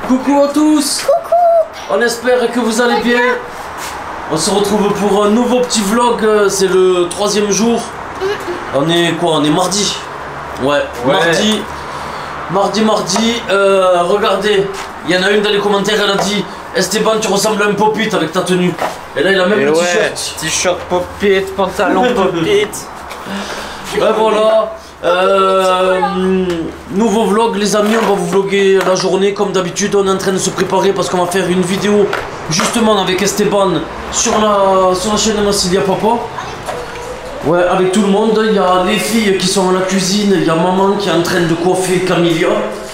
Coucou à tous. Coucou. On espère que vous allez bien. On se retrouve pour un nouveau petit vlog. C'est le 3e jour. On est quoi? On est mardi. Ouais. Mardi. Regardez, il y en a une dans les commentaires, elle a dit Esteban, tu ressembles à un pop-it avec ta tenue. Et là il a même le t-shirt. T-shirt pop-it, pantalon pop-it. Ben voilà. Nouveau vlog les amis, on va vous vlogger la journée comme d'habitude. On est en train de se préparer parce qu'on va faire une vidéo justement avec Esteban sur la chaîne Massilia Papa. Ouais, avec tout le monde. Il y a les filles qui sont à la cuisine, il y a maman qui est en train de coiffer Camilla.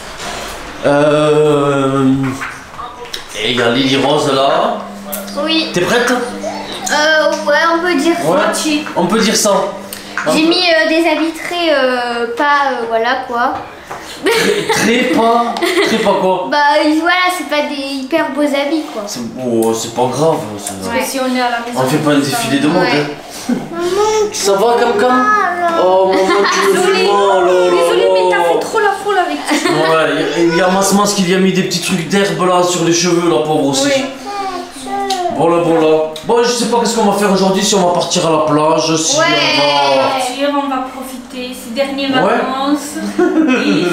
Et il y a Lily Rose là. Oui. T'es prête? Ouais, on peut dire ça. On peut dire ça. J'ai mis des habits très voilà quoi. Très pas quoi. Bah voilà, c'est pas des hyper beaux habits quoi. C'est pas grave. Si on est à la maison. On fait pas un défilé de mode. Ouais. Ça va Cam? Oh maman, tu me fais mal. Désolée, mais t'as fait trop la foule avec ça. Ouais, il y a Mas qui lui a mis des petits trucs d'herbe là sur les cheveux, la pauvre aussi. Oui. Voilà. Bon, je sais pas qu'est-ce qu'on va faire aujourd'hui, si on va partir à la plage, si on va profiter ces dernières vacances. Oui.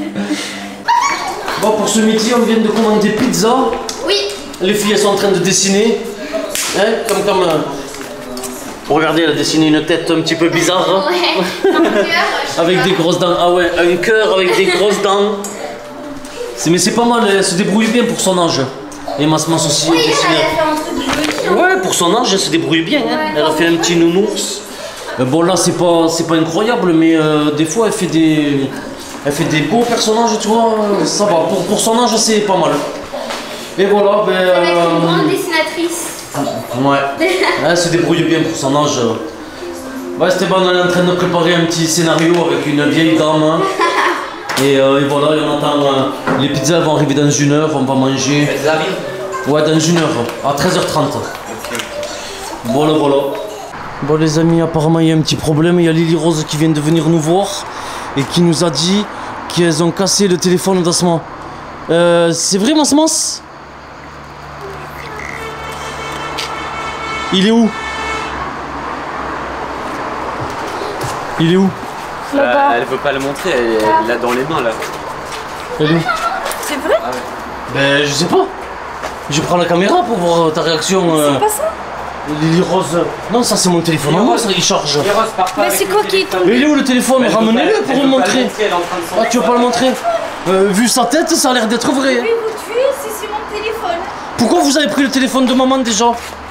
Bon, pour ce midi, on vient de commander pizza. Oui. Les filles, elles sont en train de dessiner. Hein, comme regardez, elle a dessiné une tête un petit peu bizarre. Hein. Ouais. Un cœur. Avec des grosses dents. Ah ouais, un cœur avec des grosses dents. Mais c'est pas mal, elle se débrouille bien pour son âge. Et Mas aussi. Oui, elle a fait un truc joli. Ouais, pour son âge, elle se débrouille bien. Hein. Elle a fait un petit nounours. Bon, là, c'est pas incroyable, mais des fois, elle fait des beaux personnages, tu vois. Ça va. Pour son âge, c'est pas mal. Et voilà, Ça va être une grande dessinatrice. Ouais. Elle se débrouille bien pour son âge. Ouais, Esteban, on est en train de préparer un petit scénario avec une vieille dame. Hein. Et voilà, on attend. Les pizzas vont arriver dans 1 heure, on va manger. Elles arrivent? Ouais, dans 1 heure, à 13h30. Voilà. Bon les amis, apparemment il y a un petit problème. Il y a Lily Rose qui vient de venir nous voir et qui nous a dit qu'elles ont cassé le téléphone d'Asma. C'est vrai Mas? Il est où? Il est où? Elle veut pas le montrer, elle l'a dans les mains là. Elle est où? C'est vrai? Ah ouais. Ben je sais pas. Je prends la caméra pour voir ta réaction. C'est pas ça? Lily Rose. Non, ça c'est mon téléphone. Non, ça il charge. Mais c'est quoi qui est tombé? Mais il est où le téléphone? Ramenez-le pour le montrer. Ah, tu veux pas le montrer? Vu sa tête, ça a l'air d'être vrai. Je vais vous tuer si c'est mon téléphone. Pourquoi vous avez pris le téléphone de maman déjà?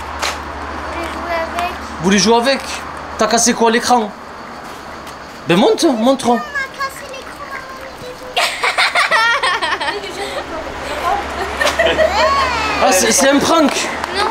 Vous voulez jouer avec? T'as cassé quoi, l'écran? Ben montre. On a cassé l'écran. Ah, c'est un prank. Non.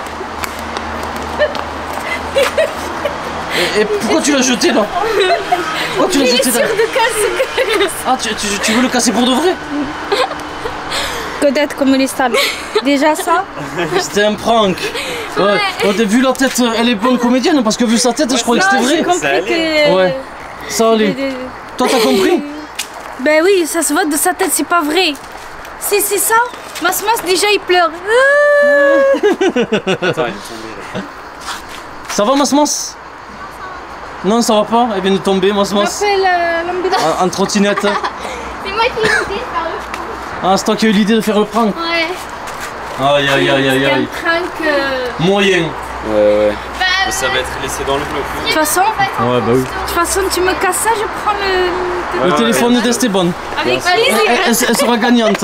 Et pourquoi tu l'as jeté là? Pourquoi tu l'as jeté là? Ah, tu veux le casser pour de vrai? Peut-être comme les stades. Déjà ça? C'était un prank. Ouais. Oh, vu la tête, elle est bonne comédienne parce que vu sa tête, je croyais que c'était vrai. J'ai compris que... Ouais. Ça allait. Toi, t'as compris? Ben oui, ça se voit de sa tête, c'est pas vrai. C'est ça? Mas déjà il pleure. Attends, elle est tombée là. Ça va, Mas? Non, ça va pas. Elle vient de tomber, Mas. Appelle l'ambulance. En trottinette. C'est moi qui ai l'idée de faire le prank. Ah, c'est toi qui as eu l'idée de faire le prank? Ouais. Aïe. C'est un prank. Moyen. Ouais. Bah, Ça va être laissé dans le bloc. De toute façon, Ouais, bah oui. de toute façon, tu me casses ça, je prends le Le téléphone d'Esteban. avec plaisir. Elle sera gagnante.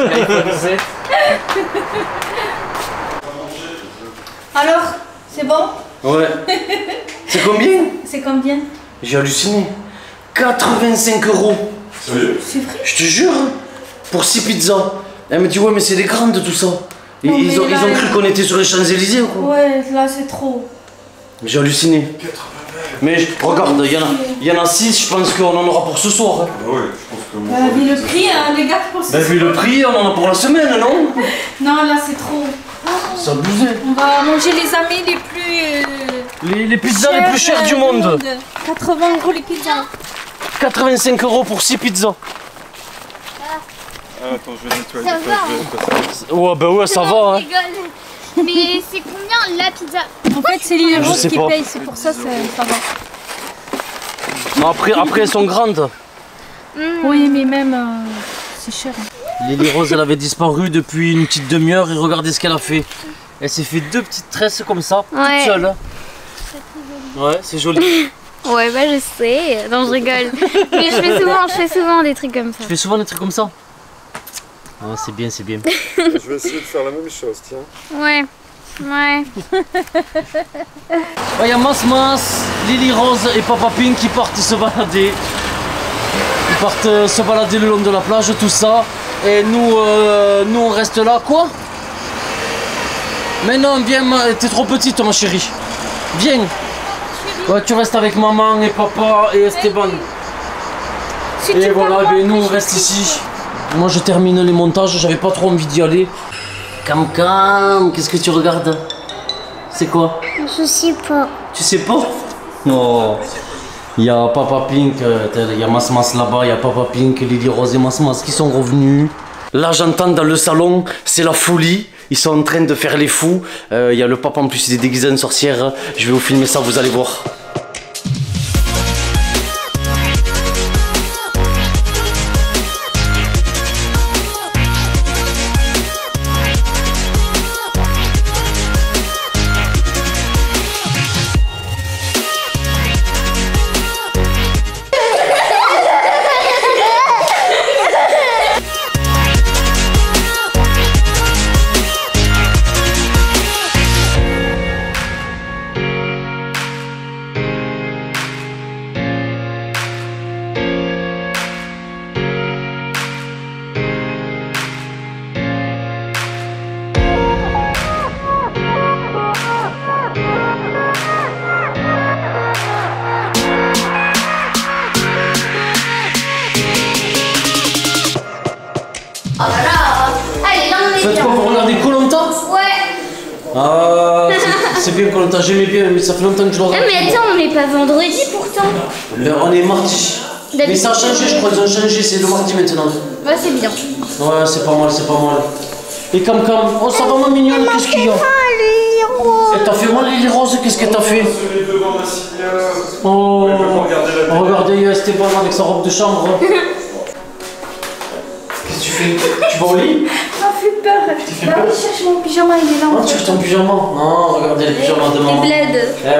Alors, c'est bon? Ouais. C'est combien? C'est combien? J'ai halluciné. 85 €. Sérieux? C'est vrai? Je te jure. Pour 6 pizzas. Elle me dit ouais mais c'est des grandes tout ça. Et Non, ils ont mais là, cru qu'on était sur les Champs-Élysées ou quoi? Ouais, là c'est trop. J'ai halluciné. Mais regarde, il y en a 6, je pense qu'on en aura pour ce soir. Hein. Ah ouais, je pense que moi. Vu le prix, hein, les gars, pour ce Bah, vu le prix, on en a pour la semaine, non? Non, là c'est trop. C'est abusé. On va manger les amis les plus. Les pizzas les plus chères du monde. 80 € les pizzas. 85 € pour 6 pizzas. Attends, je vais nettoyer. Ça va. Ouais, bah ouais, ça va. On Hein. rigole. Mais c'est combien la pizza? En fait, c'est Lily Je Rose sais qui pas. paye, c'est pour ça ça va. Mais après, elles sont grandes. Oui, mais même, c'est cher. Lily Rose, elle avait disparu depuis une petite demi-heure et regardez ce qu'elle a fait. Elle s'est fait 2 petites tresses comme ça, Ouais. toute seule. Ouais, c'est joli. Ouais, bah je sais. Non, je rigole. Mais je fais souvent des trucs comme ça. Tu fais souvent des trucs comme ça? Ah, c'est bien, c'est bien. Je vais essayer de faire la même chose, tiens. Ouais. Ouais. Il y a Mas, Lily Rose et Papa Pink qui partent se balader. Ils partent se balader le long de la plage, tout ça. Et nous, on reste là, quoi? Mais non, viens, t'es trop petite, ma chérie. Viens. Ouais, tu restes avec maman et papa et Esteban. Et voilà, ben, nous on reste ici. Moi je termine les montages, j'avais pas trop envie d'y aller. Cam Cam, qu'est-ce que tu regardes? C'est quoi? Je sais pas. Tu sais pas? Non. Il y a Papa Pink, il y a Mas là-bas, il y a Papa Pink, Lily Rose et Mas qui sont revenus. Là j'entends dans le salon, c'est la folie. Ils sont en train de faire les fous. Il y a le papa en plus, il est déguisé en sorcière. Je vais vous filmer ça, vous allez voir. Faites quoi, vous regardez Koh-Lanta? Ouais. Ah, c'est bien Koh-Lanta, j'aimais bien, mais ça fait longtemps que je le regarde. Mais attends, on n'est pas vendredi pourtant. Ben, on est mardi. Mais ça a changé, je crois qu'ils ont changé, c'est le mardi maintenant. Ouais, c'est bien. Ouais, c'est pas mal, c'est pas mal. Et Cam Cam, oh ça va ma mignonne, qu'est-ce qu'il y a? Et t'as fait mal Lily Rose, qu'est-ce que t'as fait? Oh, regardez, il y a Esteban avec sa robe de chambre. Qu'est-ce que tu fais? Tu vas au lit? Ça fait peur. Bah oui, je cherche mon pyjama, il est là. Oh, tu cherches ton pyjama? Non, regardez les pyjamas de maman. Les bleds. Eh,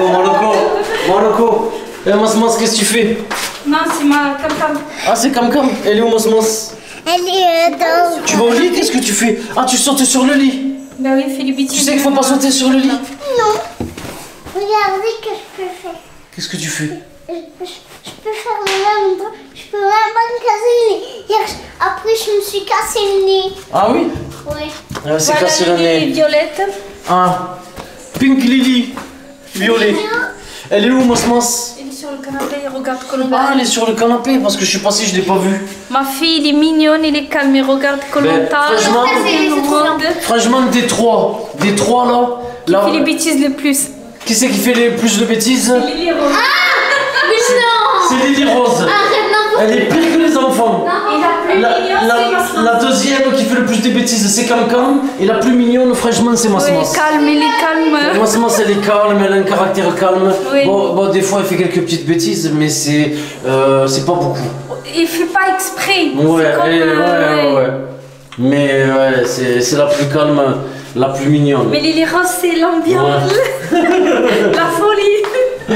Moloko. Eh, Mas, qu'est-ce que tu fais? Non, c'est ma Cam. Ah, c'est Cam Cam. Elle est où, Mas? Elle est dans. Tu vas au lit? Qu'est-ce que tu fais? Ah, tu sautes sur le lit. Bah oui, fais les bêtises. Tu sais qu'il faut pas sauter sur le lit. Non. Regardez que je peux faire. Qu'est-ce que tu fais? Je peux faire le même truc. Je peux même pas me casser le nez. Hier, après, je me suis cassé le nez. Ah oui? Ouais. Ah, c'est Voilà, cassé le Lily nez. Violette. Ah, Pink Lily. Violet. Elle est où, Mas? Elle est sur le canapé, regarde Koh-Lanta. Ah, elle est sur le canapé parce que je suis passé, je l'ai pas vue. Ma fille, elle est mignonne, elle est calme, elle regarde Koh-Lanta. franchement, Franchement, des trois là, Qui fait les bêtises le plus? qui c'est qui fait les plus de bêtises? Lily Rose. Mais non. C'est Lily Rose. Arrête, non. Elle est pire que les enfants. Et la plus mignonne, c'est La deuxième qui fait le plus de bêtises, c'est Cam Cam. Et la plus mignonne, franchement, c'est Mas. Oui, calme, elle est calme. Mas, elle est calme, elle a un caractère calme. Oui. Bon, des fois, elle fait quelques petites bêtises, mais c'est pas beaucoup. Il fait pas exprès. Ouais, C'est comme, ouais. Mais ouais, c'est la plus calme, la plus mignonne. Mais Lily Rose, c'est l'ambiance. La folie.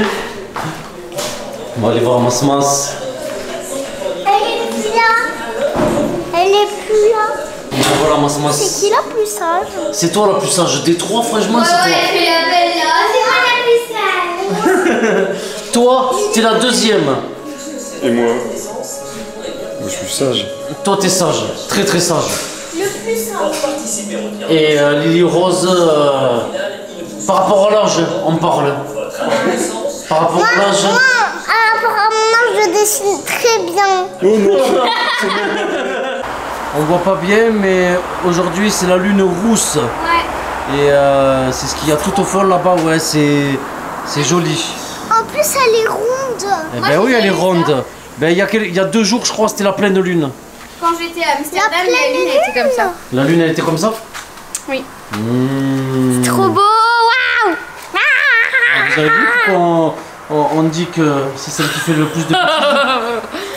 On va aller voir Mas. Elle est plus là. Elle est plus là. Voilà Mas. C'est qui la plus sage? C'est toi la plus sage des trois, franchement, c'est toi. elle fait la belle là. C'est moi la plus sage. Toi, t'es la deuxième. Et moi? Moi, je suis sage. Toi, t'es sage, très très sage. Le plus sage. Et Lily Rose, par rapport à l'âge, on parle. Par rapport à l'âge. Apparemment, je dessine très bien. On voit pas bien, mais aujourd'hui c'est la lune rousse. Ouais. Et c'est ce qu'il y a tout au fond là-bas, ouais, c'est joli. En plus, elle est ronde. Eh ben oui, elle est ronde. Ben, il y a 2 jours, je crois, c'était la pleine lune. quand j'étais à Amsterdam, La la lune pleine était comme ça. La lune, elle était comme ça? Oui. Trop beau, waouh! Vous avez vu pourquoi on dit que c'est celle qui fait le plus de petits?